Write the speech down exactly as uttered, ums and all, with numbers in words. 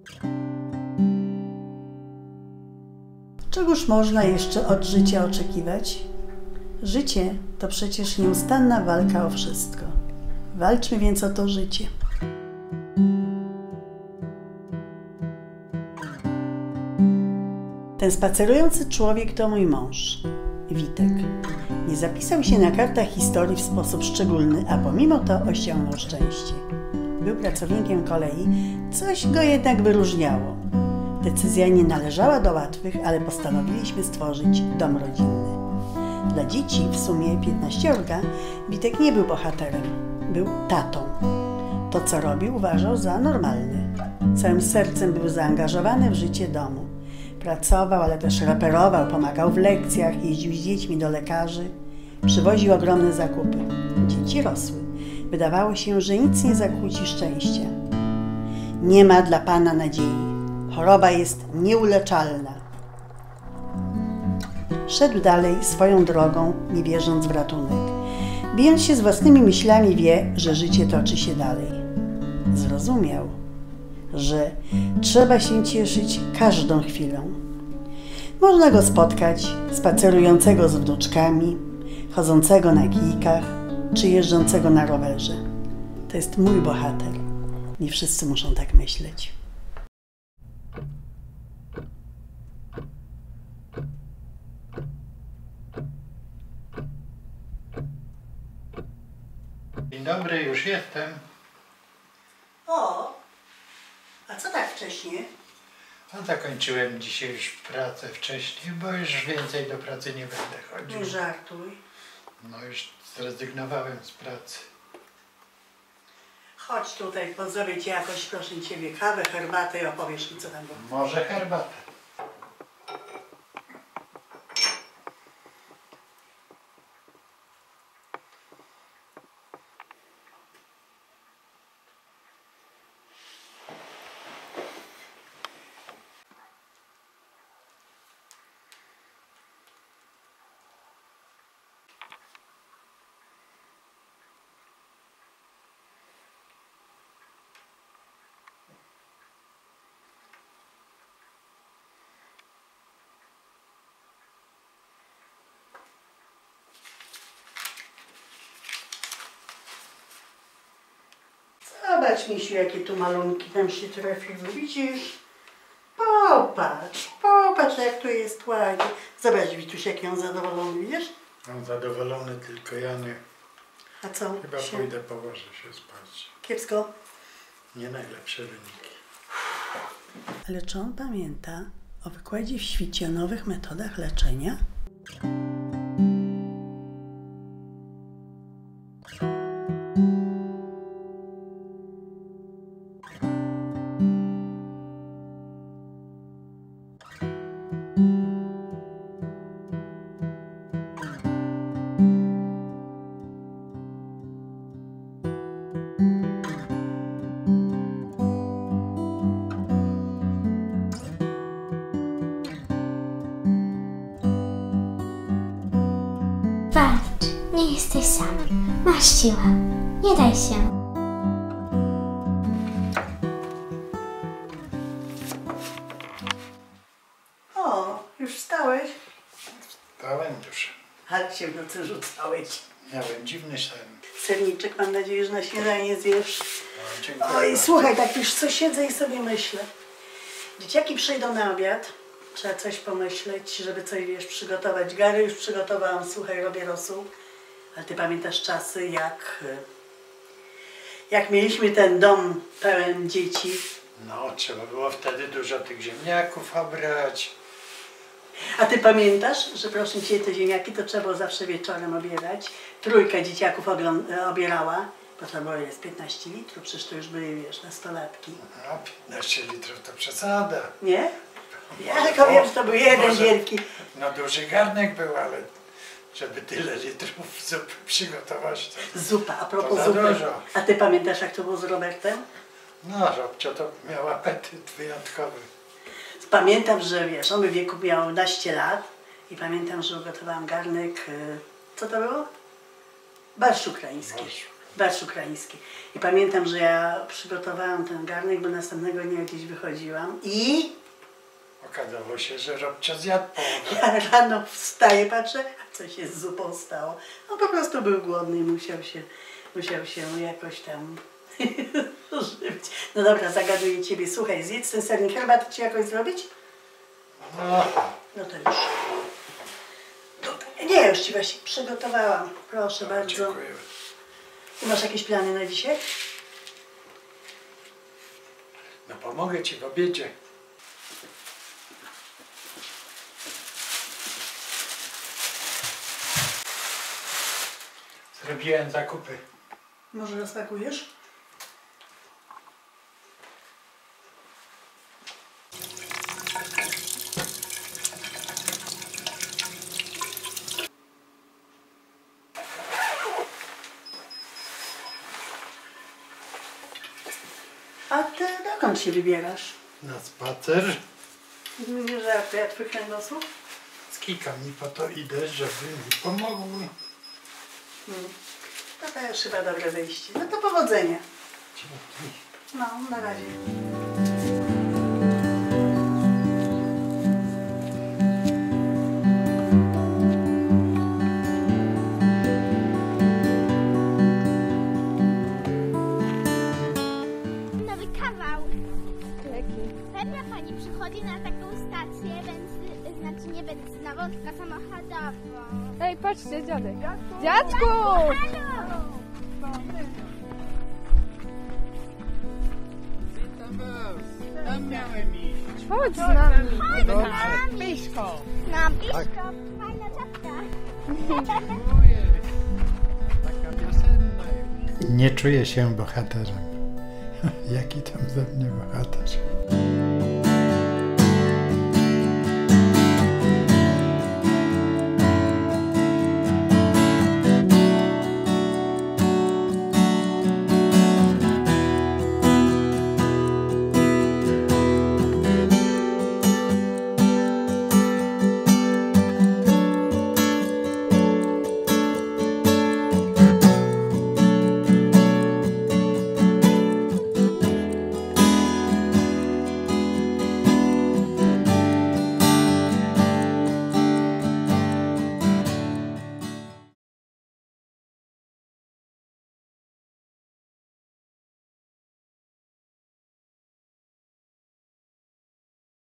Czegoż można jeszcze od życia oczekiwać? Życie to przecież nieustanna walka o wszystko. Walczmy więc o to życie. Ten spacerujący człowiek to mój mąż, Witek. Nie zapisał się na kartach historii w sposób szczególny, a pomimo to osiągnął szczęście. Był pracownikiem kolei, coś go jednak wyróżniało. Decyzja nie należała do łatwych, ale postanowiliśmy stworzyć dom rodzinny. Dla dzieci, w sumie piętnaściorga, Witek nie był bohaterem, był tatą. To, co robił, uważał za normalne. Całym sercem był zaangażowany w życie domu. Pracował, ale też reperował, pomagał w lekcjach, jeździł z dziećmi do lekarzy, przywoził ogromne zakupy. Dzieci rosły. Wydawało się, że nic nie zakłóci szczęścia. Nie ma dla Pana nadziei. Choroba jest nieuleczalna. Szedł dalej swoją drogą, nie wierząc w ratunek. Bijąc się z własnymi myślami, wie, że życie toczy się dalej. Zrozumiał, że trzeba się cieszyć każdą chwilą. Można go spotkać, spacerującego z wnuczkami, chodzącego na kijkach, czy jeżdżącego na rowerze. To jest mój bohater. Nie wszyscy muszą tak myśleć. Dzień dobry, już jestem. O, a co tak wcześnie? No, zakończyłem dzisiaj już pracę wcześniej, bo już więcej do pracy nie będę chodził. Nie żartuj. No już zrezygnowałem z pracy. Chodź tutaj, pozrobię Ci jakoś, proszę Ciebie, kawę, herbatę i opowiesz mi, co tam było. Może herbatę. Zobacz, misiu, jakie tu malunki nam się trafiły, widzisz? Popatrz, popatrz, jak tu jest ładnie. Zobacz, Wituś, jaki on zadowolony, widzisz? On zadowolony, tylko ja nie. A co? Chyba się... pójdę, położę się spać. Kiepsko? Nie najlepsze wyniki. Ale czy on pamięta o wykładzie w świcie o nowych metodach leczenia? Walcz, nie jesteś sam. Masz siłę. Nie daj się. O, już wstałeś? Wstałem już. Ale się w nocy rzucałeś. Miałem dziwny sen. Serniczek, mam nadzieję, że na śniadanie zjesz. No, dziękuję Oj, bardzo. słuchaj, tak już co siedzę i sobie myślę. Dzieciaki przyjdą na obiad. Trzeba coś pomyśleć, żeby coś, wiesz, przygotować. Gary już przygotowałam, słuchaj, robię rosół. Ale ty pamiętasz czasy, jak, jak mieliśmy ten dom pełen dzieci. No, trzeba było wtedy dużo tych ziemniaków obrać. A ty pamiętasz, że proszę cię, te ziemniaki to trzeba było zawsze wieczorem obierać. Trójka dzieciaków obierała, bo to było jest piętnaście litrów, przecież to już były, wiesz, nastolatki. No, piętnaście litrów to przesada. Nie? Ja tylko wiem, że to był jeden Może, wielki. No duży garnek był, ale żeby tyle litrów zupy przygotować, to, Zupa, a propos za zupy. dużo. A ty pamiętasz, jak to było z Robertem? No, Robcio to miał apetyt wyjątkowy. Pamiętam, że wiesz, on by w wieku miał naście lat i pamiętam, że ugotowałam garnek, co to było? Barszcz ukraiński. Barszcz. barszcz ukraiński. I pamiętam, że ja przygotowałam ten garnek, bo następnego dnia gdzieś wychodziłam i Okazało się, że Robcia zjadł połowę. ja rano wstaję, patrzę, a co się z zupą stało. No po prostu był głodny i musiał się, musiał się jakoś tam żywić. No dobra, zagaduję ciebie. Słuchaj, zjedz ten sernik. Herbatę ci jakoś zrobić? No, No to już. Nie, już ci właśnie przygotowałam. Proszę bardzo. dziękuję. Ty masz jakieś plany na dzisiaj? No pomogę ci w obiedzie. Zrobiłem zakupy. Może rozpakujesz? A ty dokąd się wybierasz? Na spacer. Nie żartuję, twój kręgosłup? Z kikami po to idę, żeby mi pomogły. Hmm. To też chyba dobre wyjście. No to powodzenia. Dzięki. No, na razie. Nowy kawał. Pewnie pani przychodzi na taką stację, więc y, znaczy nie benzynową, tylko samochodową. Ej, patrzcie, dziadek. Dziadku! Halo! Tam miałem iść. Chodź z nami. Chodź z nami! Blisko. No, blisko. Fajna czapka. Dziękuję. Taka piosenna już. Nie czuję się bohaterem. Jaki tam ze mnie bohater?